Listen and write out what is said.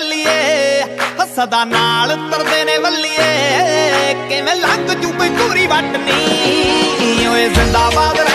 ਚੱਲੀਏ ਹੱਸਦਾ ਨਾਲ ਤਰਦੇ ਨੇ ਵੱਲੀਏ ਕਿਵੇਂ ਲੰਘ ਜੂ ਕੋਈ ਧੂਰੀ ਵੱਟਨੀ ਓਏ ਜ਼ਿੰਦਾਬਾਦ